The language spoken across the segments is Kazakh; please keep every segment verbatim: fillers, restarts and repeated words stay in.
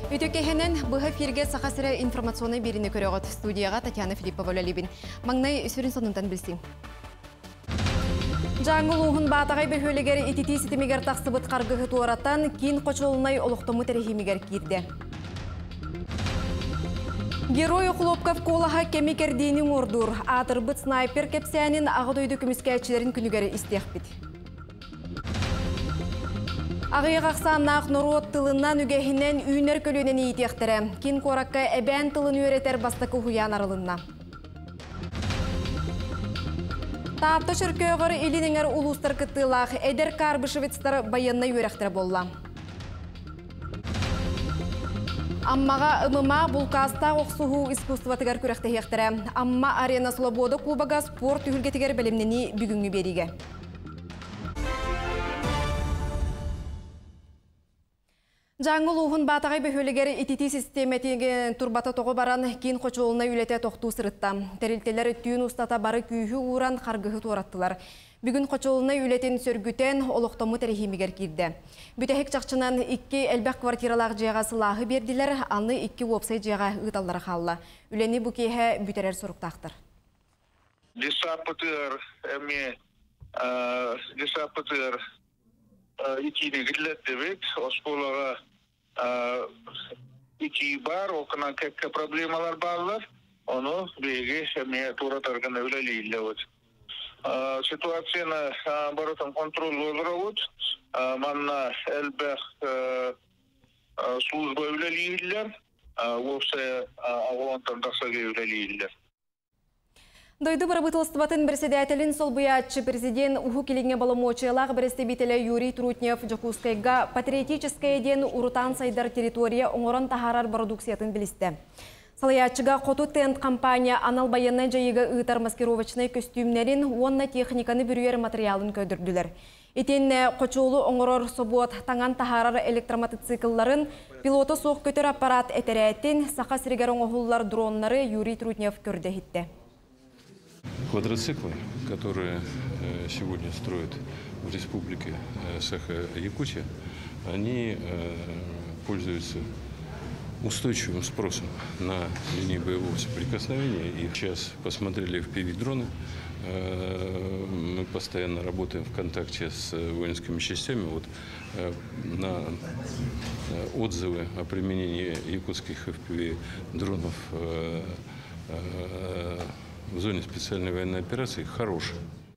Үтөккеһенен быһа фирге сахасыра информационный берини көрөгөт студияга Татьяна Филиппова либин. Маңнай сүрін сонунтан билсин. Жаңыл уғын батағай бөхөлігер итити ситимигер тақсыбыт қаргығы туараттан кейін қочолынай олықтымы тәрехимигер кирді. Герой Хлопков колаға кемикердейінің ордур. Атырбыт снайпер кепсәнін ағыдойды күміскәтшілерін күнігері истеқпіт. Ағыяқ ақсан нақ нұрот тылынан үгәхінен үйнер көлінен етектірі. Кин коракка әбән тылын өретер бастықы хуян арылынна. Таапты шүркөғір илініңер улустар кыттылақ әдер карбышевецтар байынна өректір болла. Аммаға ымыма бұлқаста оқсуғу искусстватығар көректі хектірі. Амма арена Слобода Кубага спорт үгілгетігер білімнені бүгінгі беріге. Жаңыл уғын батағай бөхөлігер итити системетеген турбата тоғы баран кейін қочуылына үлете тоқту сырытта. Тәрілтелер түйін ұстата бары күйі уран қарғығы туараттылар. Бүгін қочуылына үлетен сөргүтен олықтымы тәрихимигер кирді. Бүтәхік чақчынан икки әлбәқ квартиралақ жияға сылағы берділер, анны икки уопсай жияға ұталары қалла. Үлені бүкейе бүтерер сұрықтақтыр. Десапытыр, әме, десапытыр итине гірлет дебет, осколаға ити бар, оқынан кәкке проблемалар барлар, оны бейге әме туратарғына өлелейлі өт. Ситуацияны барытын контроль олыра өт, манна әлбәқ служба өлелейлілер, өпсе ағуантан тақсаға өлелейлілер. Дойду барабытылыстыбатын председателин сол буячы президент уху келіңе баламочылақ бірістебителі Юрий Трутнев Джакускайга патриотическая ден урутан сайдар территория оңырын тахарар продукциятын білісті. Салаячыға қоту тент компания анал байынна жайыға ұйтар маскировочный костюмнерин онна техниканы бүрер материалын көдірділер. Етенне қочуылы оңырор собот таңан тахарар электромотоциклларын пилоты соқ көтір аппарат әтерәттен сақа сіргер оңығылар дронлары Юрий Трутнев көрді хитті. Квадроциклы, которые сегодня строят в республике Саха-Якутия, они пользуются устойчивым спросом на линии боевого соприкосновения. И сейчас посмотрели эф пи ви-дроны. Мы постоянно работаем в контакте с воинскими частями. Вот на отзывы о применении якутских эф пи ви-дронов в зоне специальной военной операции хороший.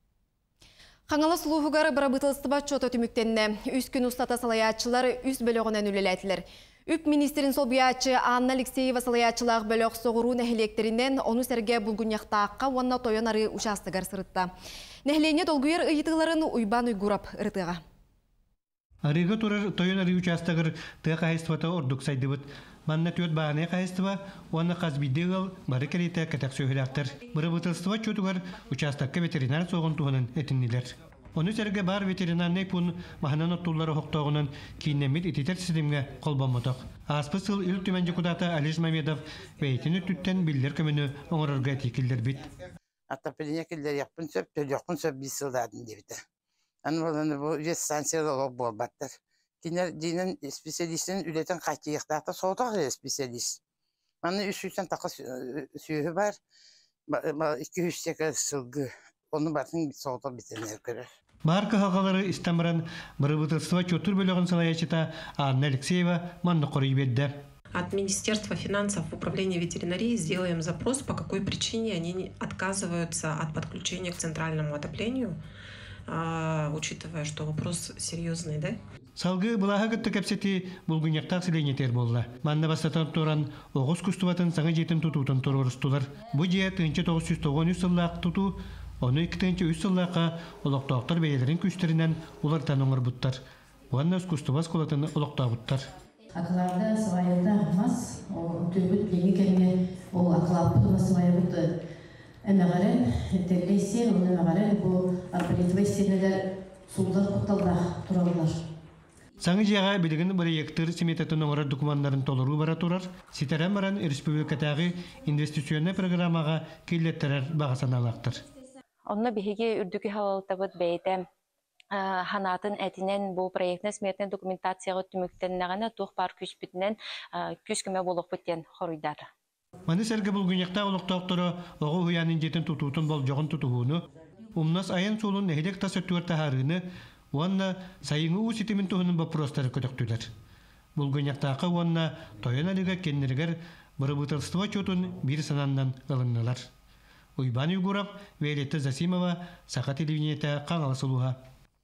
Қаңалы сұлуғығары барабытылыстыба чот өтіміктенне. Үс күн ұстата салаятчылар үс бөліғінен үлеләтілер. Үп министрин сол бұячы Анна Алексеева салаятчылақ бөліғ соғыру нәхілектерінен оны сәрге бұлгүнияқтаққа онна тойын ары ұшастығар сырытта. Нәхілене долгүйер ұйытығыларын ұйбан ұйгурап ұрытыға. Арыға тұрар тойын ары ұшастығыр тұға қайыстывата ордық сайдыбыт. Манна төт бағаны қайыстыва, оны қазбейдеғыл бары кәреті кәтәк сөйіліқтір. Бұры бұтылыстыва чөтігір участаққа ветеринар соғын туғының әтіннелер. Оны сәрге бар ветеринарный пұн мағынан оттулары хоқтауғынан кейіннемет ететер системге қолбамытық. Аспысыл үл түменжі құдаты Алиш Мамедов бәйтіні түттен білдер көміні оңырырға текілдер бит. Аттапеліне келдер яқпын сөп, төл яқпын сөп бес сылдадың дебіті. Аны боланы бұл жет станциялы бол баттыр. Кинер динен специалистин үлетен қайты яқтақты соғытақ специалист. Маны үш үштен тақы сүйі бар, екі үштегі сылғы. Оны бардың соғытақ бітірінер көрір. Бар қағалары істемірін бұры бұтылсыва чөтір бөліғын салаячыта Анна Алексеева манны қорый бедді. От Министерства финансов в управлении ветеринарии сделаем запрос, по какой причине они отказываются от подключения к центральному отоплению, учитывая, что вопрос серьезный, да? Салгы бұлаға күтті кәпсеті бұлғынияқтақ сіленетер болды. Манна бастатан тұран оғыз күстуатын саңа жетін тұтуытын тұрырыстылар. Бұ жия тыңчы тоғыз жүз тоғыз үш сыллақ тұту, оны екі тыңчы үш сыллаққа олықтауқтар бәйелерін күштерінен олартан оңыр бұттар. Бұғанна өз күстуаз қолатын олықтау бұттар. Ақыларда сывайында мас, түргіт леңі кәліне ол ақылаппы сывайы бұтты. Әмәғарен, тәрлейсен, оны әмәғарен бұл арбалетвай сенелер сұлдар құтталда тұралар. Саңы жияға білігін бір ектір семететін оңырар документтарын толыру бара тұрар, сетерен баран республикатағы инвестиционный программаға келеттерер бағасан алақтыр. Онна биһиги үрдүки халалтабыт бәйтем ханатын әтінен бұл проектіне сметен документацияға түміктеннағына туқ бар күш бітінен күш көмі болып біттен хоруйдар. Маны сәргі бұл күнекта олықтақтыры оғы хуянын жетін тұтуытын бол жоғын тұтуғыны, умнас аян солын әйдек тасы түрті харыны, онна сайыңы у ситимин тұхының бапростары көтіқтілер. Бұл күнектақы онна тойын алыға кеннергер бұрыбытылстыва чотын бір санандан ылыннылар. Уйбан Югуров, Виолетта Засимова, Сақа телевидениеті қаңалы сұлуға.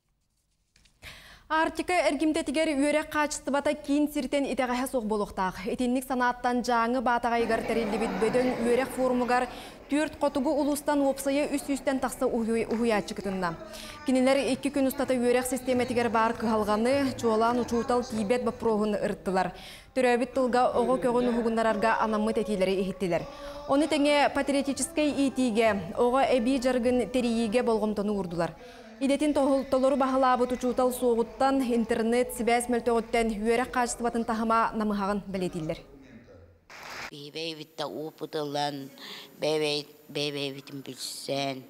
Артика әргімтетігер үйерек қачысты бата кейін сиртен итеғаға соқ болуқтақ. Етенлік санаттан жаңы батағайғар тәрелі бет бөдің үйерек форумығар төрт қотығы ұлыстан опсайы үс-үстен тақсы ұхуя чықытында. Кенелер екі күн ұстата үйерек системетігер бар қығалғаны, чуалан ұчуытал тибет бапроғын ұрттылар. Түрәбіт тұлға оғы көгін ұғынларарға анамы тәтелері ехеттілер. Оны тәңе патриотическай итиге, оғы әбей жарғын терейеге болғымтаны ұрдылар. Идетин толору бағылабы тұчутал соғыттан интернет сібәс мөлтөғыттен үйерек қачыстыбатын тахыма намығағын білетілдер. Бейбейвитта опытылан, бейбейвитін білсен,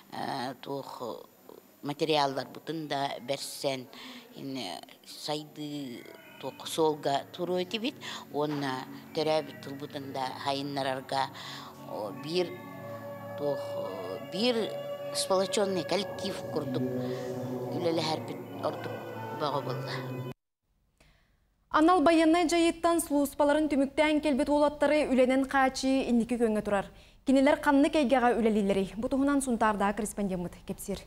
материалдар бұтында бәрсен, сайды солға тұру өте бит, онна төрәбіт тұлбытында хайынларарға бір сполоченный коллектив курдук, үлелі әрбіт ордук бағы болды. Анал баяннай жайыттан сұлуыспаларын түміктен келбет олаттары үленен қачы иннекі көнге тұрар. Кенелер қанны кәйгеға үлелелері. Бұтығынан сұнтарда корреспондент кепсер.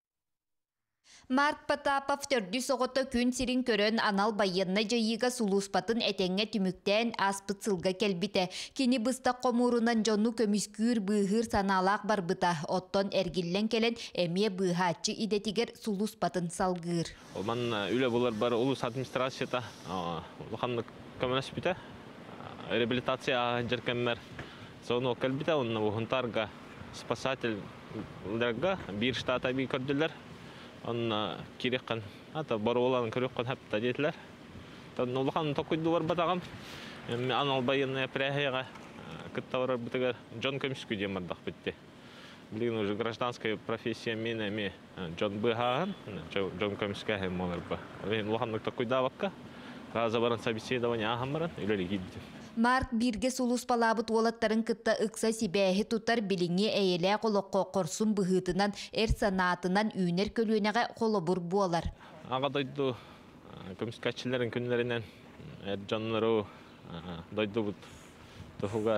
Марк Потапов төрді соғыты күн сирин көрін анал байынна жайыға сулуспатын әтеңе түміктен аспыт сылға келбіті. Кені бұстақ қомурынан жону көміскүр бұғыр саналақ бар бұта. Оттон әргіллен келен әме бұғатчы идетігер сулуспатын салғыр. Олман үлі болар бар улус администрацията, ұлғанны көмінес біті, реабилитация жеркеммер. Соны келбіті, оны ұғынтарға спасательдерға бір штата бей көрділер. Он кирекқан, ата бар оларын көрекқан хапта дейтілер. Олған тоқыйды бар батағам. Анал байынная пряхеға күттаварар бұтығар Джон Көміскі демардақ бітті. Білген уже гражданская профессия мен әме Джон Бұғаған, Джон Көміскі әм олар ба. Олғанлық тоқыйда баққа. Раза барын собеседование ағам баран, үйлері кейді. Марк бирге сулус палабыт олаттарын кытта ыкса сибәһи тутар билиңе әйелә қолыққа қорсун бұғытынан әр санатынан үйнер көлуенеға қолы бұр буалар. Аға дойду көміскәтшілерін күнлерінен әр жанлары дойду бұд тұхуғар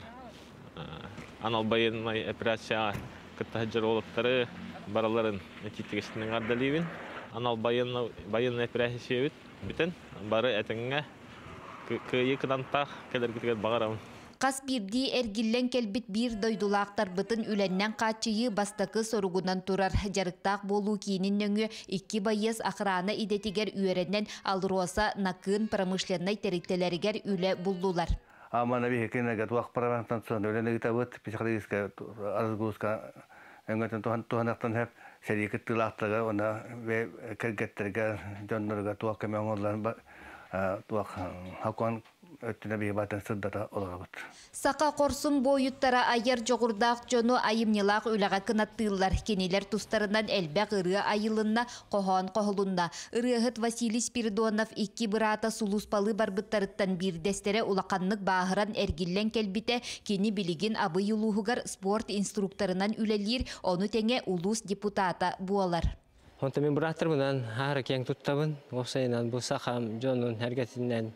анал байынмай операцияға кытта жыр олаттары бараларын әтеттігістінің ардалевін. Анал байын операция бітін бары әтіңге күйі кыдантақ кәлер кетігер бағарамын. Қас бірді әргілен келбіт бір дойдулақтар бұтын үленнен қачыйы бастақы соруғынан тұрар. Жарықтақ болу кейінін өңі екі байыз ақыраны идетігер үйереннен алыруаса нақын промышленной территориялерігер үлі бұлдулар. Амана бі хекені ғат уақ парамантан соң өлені ғыта бұд психологическа арызғуызға өңгетін туғанақтан әп сәрекет тылақтығы оны кәргеттерге жонларға туақ көмі оңырларын туақ хақуан өттіне бейі батын сұрдата олаға бұд. Сақа қорсын бойыттара айыр жоғырдақ жону айымнелақ өліға кынаттылар. Кенелер тұстарынан әлбәқ ұры айылынна қоған қоғылында. Ұрығыт Василий Спиридонов екі бірата сулуспалы барбыттарыттан бір дәстері ұлақанлық бағыран әргілен келбіте кені білігін абы юлуғығар спорт инструкторынан үлелер, оны тәңе улус депутата буалар. Онта мен бұраттыр бұнан ағыры кең тұттабын, осайынан бұл сақам жонын әргетінен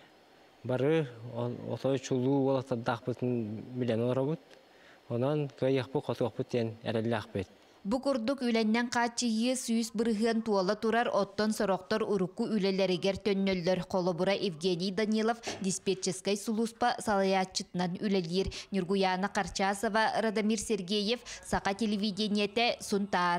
бары, отой чулу олақтадақ бұтын білен олар бұд. Онан көйек бұл қотуақ бұтен әрәлі ақпет. Бұқырдық үленнен қачыйы сүйіс бұрығын туала тұрар оттон сороқтар ұрыққы үлелерігер төннөлдер. Қолы бұра Евгений Данилов диспетческай сулуспа салаятчытынан үлелер. Нюргуяна Қарчасова, Радамир Сергеев, Сақа телевидениеті Сунтар.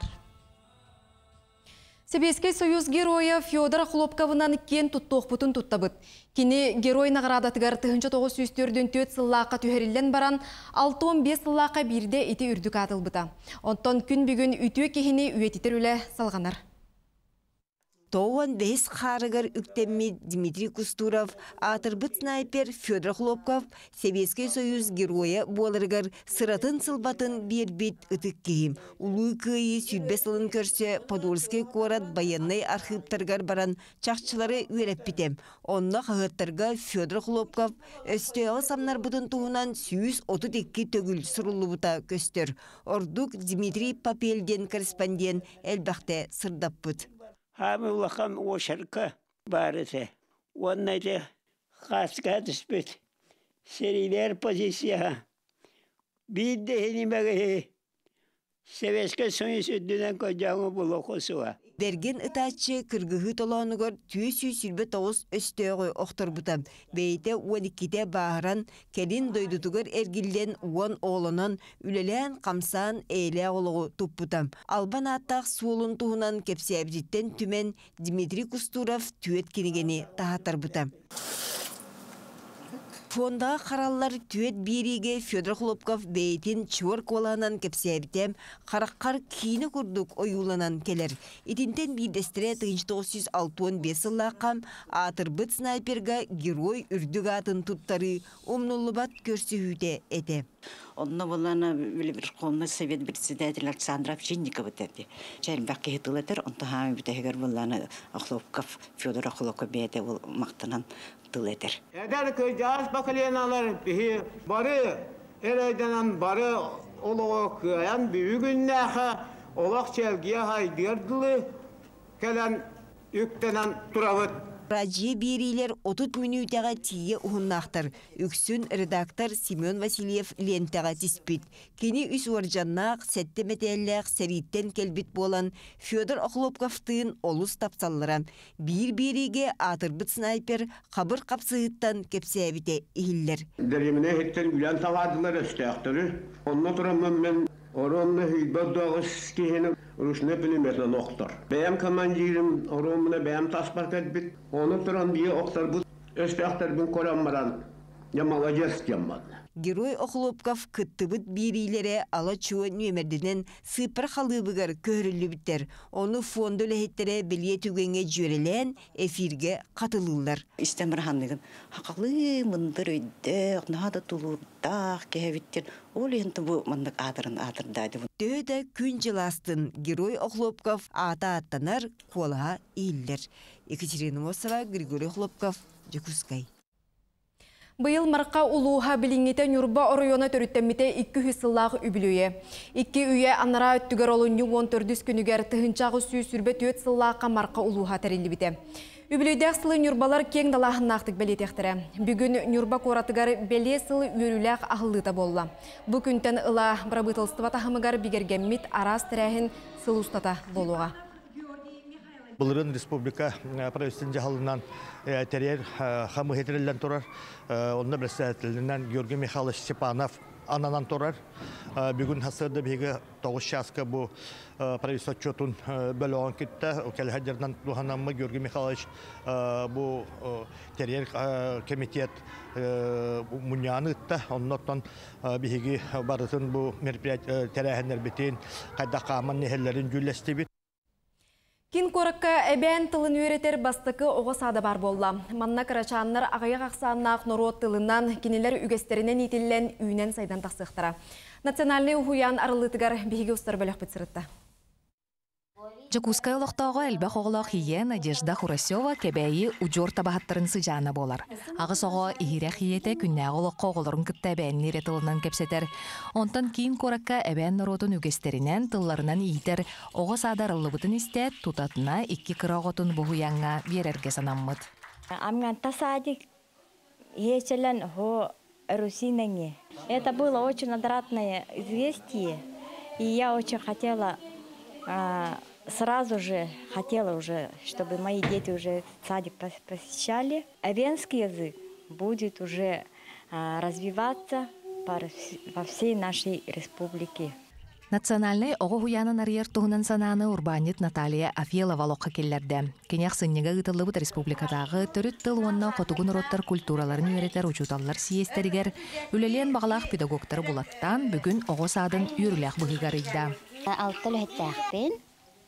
Себескей союз героя Федор Хлопковынан кен туттоқ бұтын туттабыт. Кені герой нағырадатығар тұхынчы тоғыз сүйістерден төт сыллаққа түйерілден баран алты он бес сыллаққа бірде еті үрдік атыл бұта. Онтон күн бүгін үтіе кехіне үйетітер үлі салғанар. Тоуан бес харыгар үктемми Дмитрий Кустуров, атырбыт снайпер Федор Хлопков, Советский Союз героя болыргар сыратын сылбатын бербит ытык кейім. Улуй күйі сүрбесілін көрсе Подольский корат баянный архивтаргар баран чақчылары үйреп бітем. Онна қағыттарға Федор Хлопков өстеғі самнар бұтын туғынан сүйіз отыз екі төгіл сұрулы бұта көстер. Ордук Дмитрий Папелден корреспондент әлбәқті сырдап бұд. Хамы улахам ошарка барыты. Оннайды қасқа түспет. Серилер позиция. Бидді хенемеге Советский Союз үддінен көжаңы бұл оқысуа. Берген ытачы кыргыхы толонугор түйсүй сүрбе тоғыз өстөғі оқтыр бұтам. Бейте он икките бағыран келин дойдутугар әргілден он оғылынан үлелен қамсан әйле олығы туп бұтам. Албан аттақ суылын туғынан кепсе әбжеттен түмен Дмитрий Кустуров түйет кенегені тағатар бұтам. Фондағы қараллар түйет бириге Федор Хлопков бейтін чуар коланан кепсәртем, қараққар кейіні күрдік ойуланан келер. Итінтен бейдестіре тысяча девятьсот шестьдесят бес лақам атырбыт снайперға герой үрдік атын тұттары умнулыбат көрсі хүте әте. Онна болана бір қолына совет председатель Александр Овчинников өтерді. Жәрін бәқке хетілетер, онта хами бүтәгер болана Хлопков, Федор Хлопков бейте мақтынан тылетер. Эдер көйдәс бакалиялар бихи бары эрәйдәнән бары олыгы кыян бүгүннәхә олак челгия хайдырдылы келән үктәнән турабыт. Радио берилер отыз минутаға тие ұғыннақтыр. Үксін редактор Семен Васильев лентаға тиспит. Кені үс оржаннақ, сәтті мәтәлләқ, сәриттен келбит болан Федор Хлопковтың олыс тапсалларам. Bir-biriге атырбыт снайпер қабыр қапсығыттан кепсәбіте ихиллер. Дәреміне хеттен үлән тағадылар өстәқтірі. Онна тұрамын мен Оронны хүйбәт дағыз кейіні рушны пулеметлен оқтар. Бәйім командирім оромына бәйім таспар кәдбіт. Оны тұран бие оқтар бұд. Өстәқтар бұн көраммаран. Я молодец яммадны. Герой Хлопков кыттыбыт бирилере ала чуы нөмерденен сыпыр халыбыгар көрілі біттер. Оны фонды ләхеттере біле түгенге жөрелен эфирге қатылылар. Истемір ханлығын хақалы мұндыр өйді, нағада тұлырдақ кәвіттер. Ол енді бұл мұндық адырын адырдайды. Төді күн жыластын Герой Хлопков ата аттанар қолға ейлер. Екатерина Мосова, Григорий Хлопков, Жекускай. Быйыл марқа улуға біліңгете Нюрба оройона төріттеммете икки хүсіллағы үбілуе. Икки үйе анара өттігер олынның он төрдіс күнігер тұхынчағы сүй сүрбе төт сыллаққа марқа улуға тәрелі біте. Үбілуйдәк сылы Нюрбалар кең далағын нақтық бәлетектірі. Бүгін Нюрба коратығар бәле сылы өріләқ ағылыта болла. Бұл күнтен ыла бірабытылстыва тахымығар бігергеммит арас тірәхін сыл ұстата болуға. Бұлырын республика правительствен жағалынан тәрер қамы хетерелден тұрар. Онына бірсәтілінен Георгий Михайлович Степанов ананан тұрар. Бүгін хасырды бейгі тоғыз шасқа бұл правительство чотын бөлі оған кетті. Кәліхәдерден тұғанамы Георгий Михайлович бұл тәрер комитет мұняны ұтты. Оннаттан бейгі барытын бұл тәрәхінер бітен қайда қаман нехелерін жүлесті бит. Кин коракка әбән тылын өретер бастықы оғы сада бар болла. Манна карачаннар ағаяқ ақсаннақ нұрот тылынан кенелер үгестерінен етілен үйнен сайдан тақсықтыра. Национальный ұхуян арылытығар бейге ұстар бөлік бітсірітті. Жакускай олықтауға әлбәқ оғылақ хие Надежда Хурасева кәбәйі ұжор табағаттарын сыжаны болар. Ағыс оғы ихирек хиете күннәғ олыққа оғылырын күтті әбәннері тылынан кәпсетер. Онтан кейін коракка әбән нұротын үгестерінен тылларынан ийтер оғы садарылы бұтын істет тұтатына икки кырағытын бұғыянға берерге санаммыд. Амганта садик ечелен хо русиненге. Это было очень отрадное известие, и я очень хотела Сразу же хотела уже, чтобы мои дети уже садик посещали. Эвенский язык будет уже а, развиваться во всей нашей республике. Национальный оғы хуянын арьер туғынан сананы урбанит Наталья Афелова лоққа келлерді. Кенеқ сыннеға ғытылы бұд республикадағы төріт тыл онна қотығын роттар культураларын үйретер учуталар сиестерігер, үлелен бағалақ педагогтары бұлаттан бүгін оғы садын үйріләқ бұғығар үйді. Алтыл өттәқпен.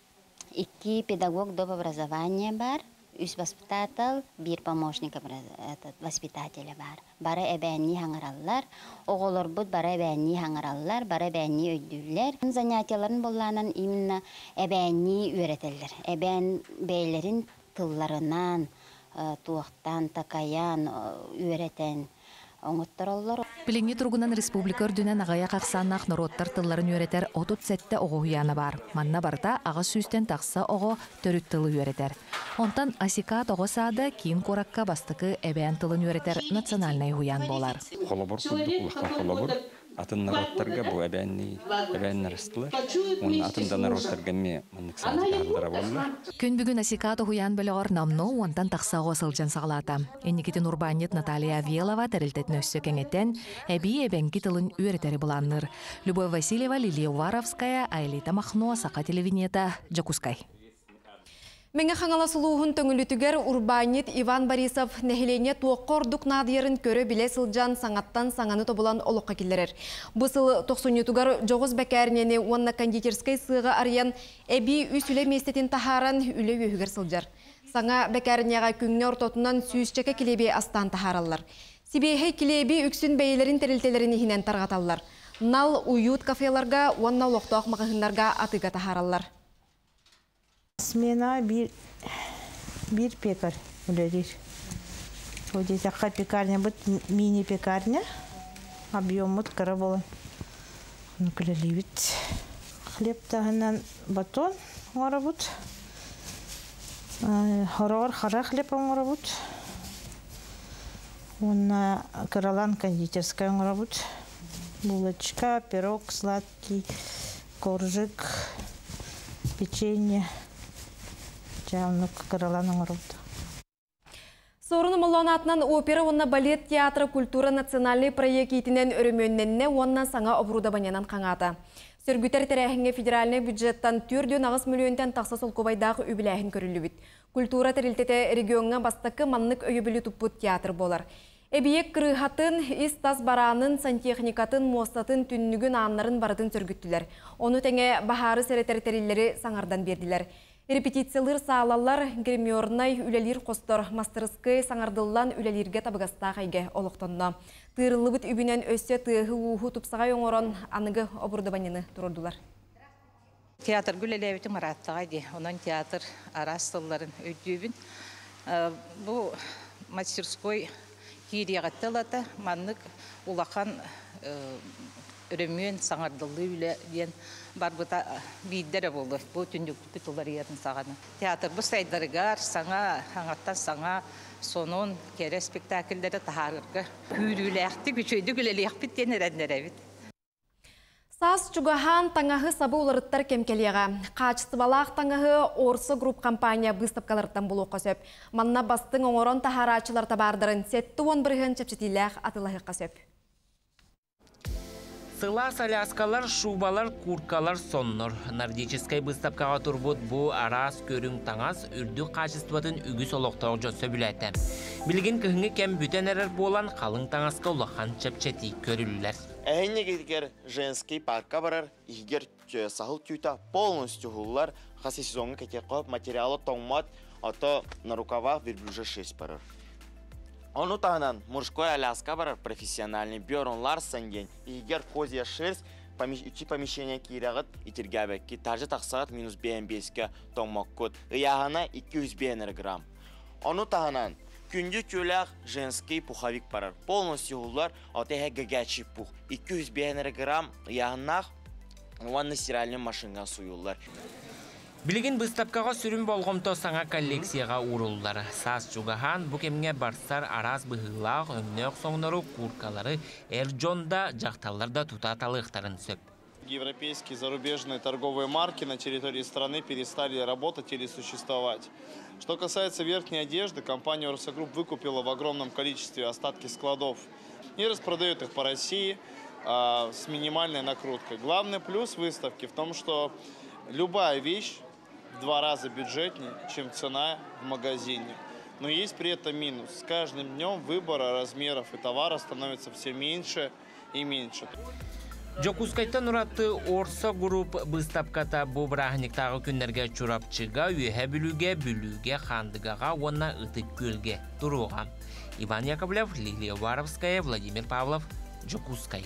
Икки педагог доп. Образования бар, үс воспитатель, бир помощник воспитателя бар. Бары эбәнни хаңараллар, оғолор бұд бары эбәнни хаңараллар, бары эбәнни өйдүллер. Занятияларын болланан именно эбәнни үйретелдер. Эбән бәйлерин тылларынан, туақтан, такаян үйретен оңыттар олар. Пилинги тургунан республика өрдүнен ағая қақсаннақ народтар тылларын үйретер отут сәтті оғы уяны бар. Манна барда аға сүйстен тақса оғы төрүт тылы үйретер. Онтан асикат оғы сады кейін коракка бастықы әбән тылын үйретер национальный уян болар. Холобор күлді құлыққа холобор. Атын народтарға бұл әбәнні әбәннер ыстылар. Оның атында народтарға ме мұнық саңдықтардыра болды. Күн бүгін асикат оғуян біліғар намну онтан тақса оғы сылжан сағылата. Энникетін урбанет Наталья Авелова тәрілтетін өссі кәңеттен әбі әбәнгі тылын үйретері бұланныр. Любовь Васильева, Лилия Уваровская, Айлита Махно, Сақа телевинета, Джакускай. Менге хаңала сулуғын төңілітігер урбанит Иван Борисов нәхилене туаққордық надиерін көрі біле сылжан саңаттан саңаны тобылан олыққа келдерер. Бұсыл тоқсынетугар жоғыз бәкәрінені онна кондитерскай сыға ариян әбі үс үле местетін тахаран үле өйігер сылжар. Саңа бәкәрінеға күңне ортотынан сүйісчеке келебе астан тахаралар. Сибейхе келебе үксін бәйлерін тәрілтелерін хинен тарғаталар. Нал уют кафеларға, онна олықтақ мағығынларға атыға тахаралар. Смена bir bir пекарь үлерир. Вот здесь такая пекарня будет, мини пекарня, объем вот карабола. Ну клеливит. Хлеб тагынан батон работ. Хорор хара хлеб работ. Он каралан кондитерская работ. Булочка, пирог сладкий, коржик, печенье. Сорыны молланатынан опера онна балет театры культура национальный проектінен өріменненне оннан саңа обруда банянан қаңата. Сөргүтер тәрәхіңе федеральный бюджеттан түрден ағыз миллионтен тақса сол көбайдағы өбіләхін көрілі бүт. Культура тәрілтеті регионға бастықы маннық өйбілі тұппыт театр болар. Эбиек кырыхатын, ис тас баранын, сантехникатын, мостатын, түннігін аннарын бардын сөргүттілер. Оны тәңе бахары сәреттер-тәрілері саңардан берділер. Репетициялар саалалар гримернай үлелер қостор мастерскай саңардыллан үлелерге табығаста қайге олықтонна. Тырылыбыт үбінен өссе тығы уғы тұпсағай оңырын анығы обырды банені тұрырдылар. Театр гүлелебеті мұраттағайды. Онан театр арастыларын өйдебін. Бұл мастерской кейрияғаттылата маннық улақан өрөмөн саңардылы үле ден бар бұта бейдері болды. Бұл түндік күтілер ерін сағаны. Театр бұл сайдарығар, саңа, аңаттан саңа, сонун кере спектакльдері тағарырғы. Күрілі әқті, күчөйді күлелі әқпет дені рәндер әбет. Сас чугахан таңағы сабы оларыттар кемкелеға. Қачыстыбалақ таңағы Орсы групп компания бұстапқаларыттан бұл оқы сөп. Манна бастың оңырон тахарачылар табардырын сетті он бірген чепчетіләқ атылағы қасөп. Сыла соляскалар, шубалар, курткалар соннор. Нордическай выставкаға турбут бу арас көрің таңас үрді қачыстыбатын үгіс олықтауы жөсі біләті. Білген көхіңі кәм бүтен әрір болан қалың таңасқа улахан чепчети көрілілер. Әйне кеткер женский паркка барар, егер сахыл түйта полностью ғулар, қасы сезонғы кәте қоп материалы тоңмат, ото на рукавах верблюжа шесть барар. Оны тағынан мужской аляска барар профессиональный бёрнлар сәнген, егер козия шерсть үчі помещения кейрағыт итергәбәкке тажы тақсағат минус бес-ке тоңмақ код, ұяғына екі жүз грамм. Оны тағынан күнді көләқ женский пуховик барар. Полностью ғулар отеге гагачи пух. екі жүз грамм ұяғынақ ванны стиральный машинға суюлар. Білген бұстапқаға сүрін болғымто саңа коллекцияға урулдар. Сас чугахан бұ кемге барсар араз бұғылақ, өңнөк соңнары куркалары әржонда жақталарда тұтаталықтарын сөп. Европейские зарубежные торговые марки на территории страны перестали работать или существовать. Что касается верхней одежды, компания Орса Групп выкупила в огромном количестве остатки складов и распродает их по России а, с минимальной накруткой. Главный плюс выставки в том, что любая вещь в два раза бюджетнее, чем цена в магазине. Но есть при этом минус. С каждым днем выбора размеров и товара становится все меньше и меньше. Жокускайта нуратты Орса групп быстапката бу брахниктагы күннерге чурапчыга, үйе бүлүге, бүлүге, хандыгаға, онна ытык көлге туруға. Иван Яковлев, Лилия Варовская, Владимир Павлов, Жокускай.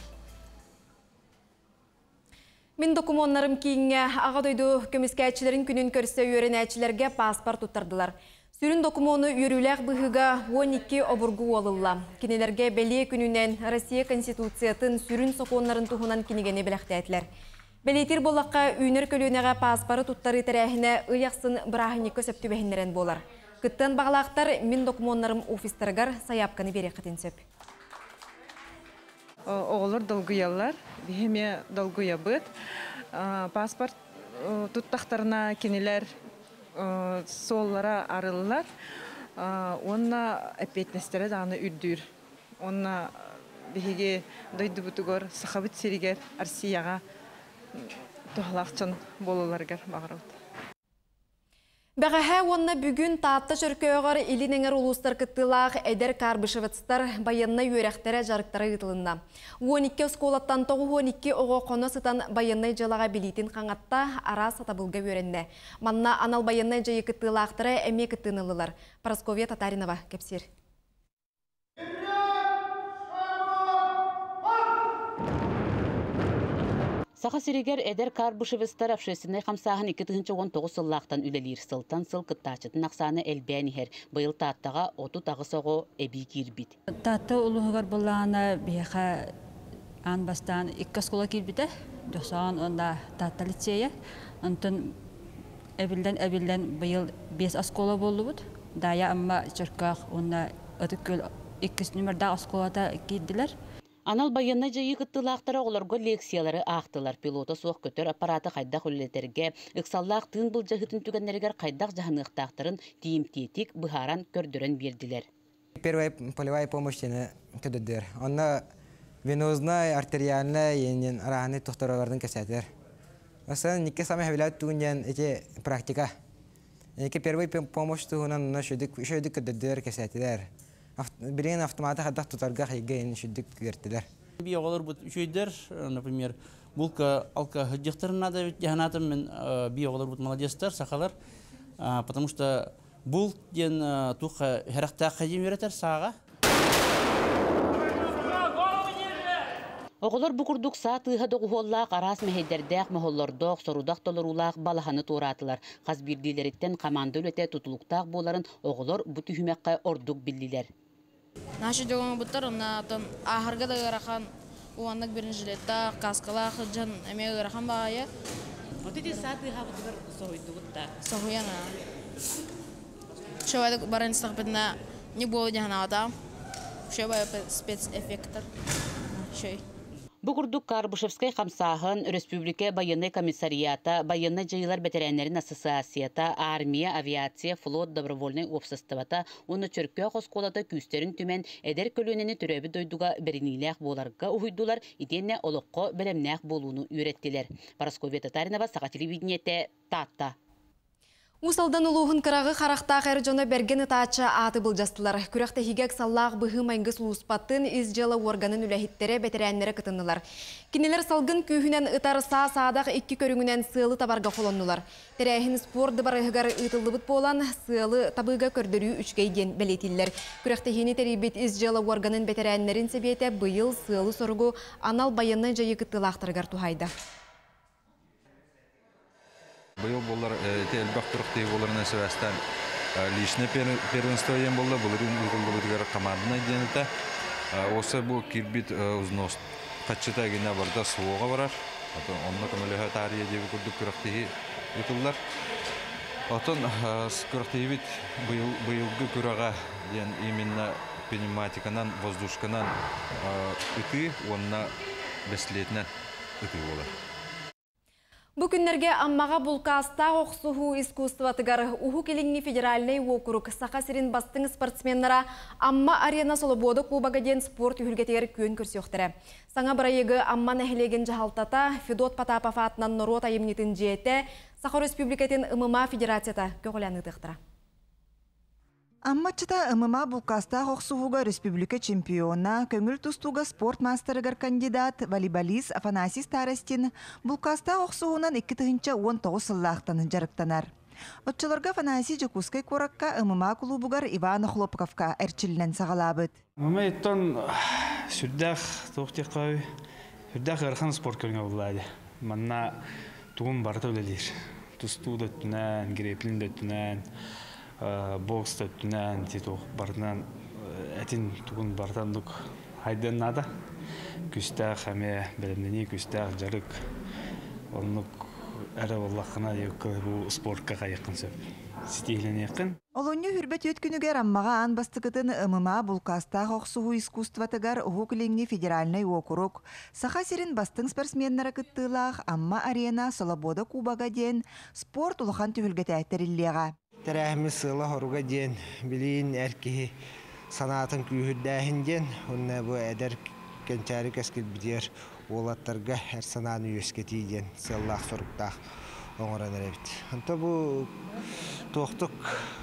Мен документарым кейінге ағадойду көмескәтчілерін күнін көрсе үйерен әтчілерге паспорт тұттардылар. Сүрін документы үйріләқ бұғыға он екі обырғы олылла. Кенелерге бәле күнінен Россия Конституциятын сүрін соқонларын тұғынан кенегені біләқті әтілер. Бәлетер болаққа үйнер көлінеға паспоры тұттары тәрәхіне ұяқсын бірағынікі сөпті бәхінлерін болар. Күттен бағалақтар мен документтарым офистарғар саяпқаны бере қытын сөп. Оғылыр долгуялар, бейме долгуя бұд. Паспорт тұттақтарына кенелер соллара арылылар. Онна әпетнестері дағаны үрдір. Онна бейге дойды бұтығыр сақабыт серігер Арсияға тұғылақчын болуларғар бағырауды. Бәғәһә онна бүгін таатта шөркөғар илинеңер улустар кыттылақ әдер карбышыватстар байынна үйрәқтері жарықтары ұтылында. он екі сколаттан тоғы он екі оғы қоны сытан байыннай жылаға билетін қаңатта ара сатабылға өренді. Манна анал байыннай жайы кыттылақтары әме кыттынылылар. Парасковия Татаринова кепсер. Саха сиригер эдер карбышевыстар общественный хамсағын екі мың он тоғыз сыллақтан үлелер сылтан сыл кыттачытын ақсаны әлбәнігер. Бұйыл таттаға оту тағы соғы әбі кирбит. Татта ұлығығар болағына бейқа ан бастан екі скола кирбиті. Жосан онда татта лицея. Онтын әбілден-әбілден бұйыл бес аскола болу бұд. Дая амма чырқақ онда өтік көл екі нөмірді асколата кирділер. Анал байынна жайы кыттылақтары оларға лекциялары ақтылар. Пилота соқ көтер аппараты қайдақ үлелерге, ұқсаллақ тың бұл жағытын түгенлергер қайдақ жағынықтақтарын тиім-тетік бұхаран көрдірін берділер. Первая полевая помощь көдіддер. Онна венозная, артериальная, енен араны тұқтаралардың кәсәтер. Осан неке самай хавилат түгінен эти практика. Неке первая помощь түгінен шөдік көдіддер кәсәтелер. Бірген автоматы қадақ тұтарға қайға ені шүдік көгертілер. Биоғалар бұд үшөйдер, например, бұлка алка жақтарына да жағанатым мен биоғалар бұд молодестер, сақалар, потому что бұл ден тұққа әріқтақ қадем өретер саға. Оғылар бұқырдық сатыға доғуоллақ арас мәхедердәқ мәхоллордық, сорудақ толырулақ балаханы туратылар. Қазбирдилеріттен команды өлете тұтылықтақ боларын оғылар бұты хүмәққа ордық білділер. Нашы жоғын бұттар, оннатын ахырға да ғырақан уанлық бірін жилетта, қасқалақ, жан әме ғырақан бағая. Бұты сатыға бұтығыр соғыйды бұтта? Соғыяна. Шөбайды барын стақпетіне не болды жағына адам. Шөбайды спецэффекттар. Шөй. Бұғырдық Карбышевскай қамсағын Республика Байынный комиссарията, Байынный жайылар бәтерәнерін ассоциацията, армия, авиация, флот, добровольный обществота, оны чөркө қосқолата күстерін түмен әдер көлінені түрәбі дойдуға бірініләқ боларға ұхойдулар, итенне олыққо бәлемнәқ болуыны үйреттілер. Парасковия Татаринова, Саға телевидениеті, Татта. Усалдан улуғын қырағы қарақтақ әрі жоны берген ұтачы аты бұл жастылар. Күріқті хигек саллақ бұғы майңғыс ұлыспаттың из жылы органын үләхеттері бәтерәнлері кытынылар. Кенелер салғын күйінен ұтар са-садақ екі көріңінен сылы табарға қолоннулар. Тәрәхін спорды барығығар ұтылы бұт болан сылы табыға көрдірі үшкейден бәлетілер. Күріқті хені тәребет из жылы органын бәтерәнлерін себеті бұйыл сылы сұрғы анал байынны жайы кыттылақтырғар тухайда. Бұл болар тәлбақ тұрықтығы боларына сөйістен лишне первенство ен болды, бұлырын ұйғылы бұдығары командына денеті. Осы бұл кирбит ұзынос қатшыта гене барда суыға барар. Онына көміліға тария дегі күрдік күріқтігі ұтылдар. Отын күріқтігі бит бұйылғы күраға именно пневматиканан, воздушканан үті, онына бәсілетінен үті болар. Бұл күннерге аммаға бұлқаста оқсуғу искусстватығар ұху келіңі федеральный округ сақа сирин бастың спортсменлара амма арена солободы кубагаден спорт үйіргетер көн көрсеуқтірі. Саңа бірайығы амма нәхілеген жағалтата Федот Потапов атынан Норот айымнетін жеті Сақа Республикатын ымыма федерацията көғіляны тұқтыра. Аммачыта ымыма булкаста хоқсуғуға республика чемпиона, көңіл тустуға спорт мастерыгар кандидат, волейболист Афанасий Старостин булкаста хоқсуғынан екі тығынча он тоғыз сыллақтан жарықтанар. Отчыларға Афанасий Жакускай коракка ымыма клубугар Иван Хлопковка әрчілінен сағалабыд. Мыма еттон сүрдәқ тоқты қой, сүрдәқ ғархан спорт көріңе болады. Манна туғын барты өлелер. Тусту да түнән, греплин да түнән, бокс да түнән, тетоқ бартынан әтін туғын бартандық хайдан нада. Күстәқ әме бәлемдені, күстәқ жарық. Онық әрі Аллахына бұл спортқа қайықын сөп. Сетейлен еқін. Олонью хүрбет өткінігер аммаға ан бастықытын ымыма булкаста хоқсуғу искусстватыгар ұғықылеңі федеральный округ. Саха серін бастың спортсменнары кыттылақ амма арена Солобода Кубаға ден спорт ұлыған түхілгеті әттеріллеға. Тәрәхімі сылы хоруға ден білейін әркеі санатын күйірдәхін ден. Онына бұл әдір кәнчәрі кәскіл бідер олаттарға әр сананы өскеті ден сыллақ сұрықтақ оңыран әрәбіт. Онта бұл тоқтық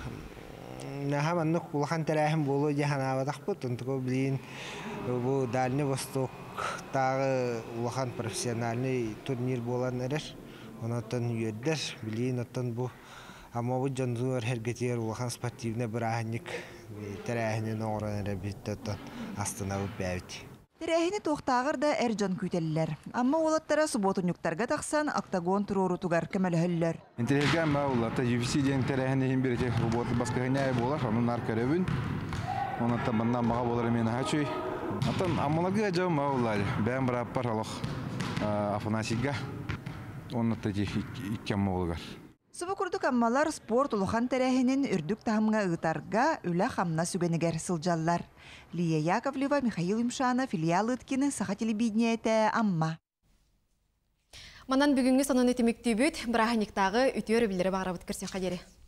нәхаманнық ұлған тәрәхім болу деханавадақ бұд. Онта бұл білейін бұл Дальний Востоктағы ұлған профессиональный турнир болан әрір. Онаттан үйеддер білейін оттан бұл Amma bu canlılar her getirir ulan sportifne bırakınık terahinin oğran erbitte aslında bu bevt. Terahini tohtağırda ercan küteliler. Amma olatlara subotunyuktarga taksan oktagon tururu tugar kemelhüller. Interhegen ba ulatda U F C den terahini him bir robot başka ne bolar onun arkarabın. Ona tabandan mağa bolar men haçuy. Atan amalaga jam ma ular. Ben beraber Allah Afanasiyga onun taji ikkem olgar. Subukurduk ammalar sport uluhan terahinin ürdük tahamga ıtarga üle hamna sügeniger sıljallar. Liya Yakovleva, Mikhail Imşana, Filial Itkini, Saha Telebidniyete, Amma. Манан бүгінгі сонын етімікті бүт, бірағынықтағы үтері білдері бағарабыт кірсе қадері.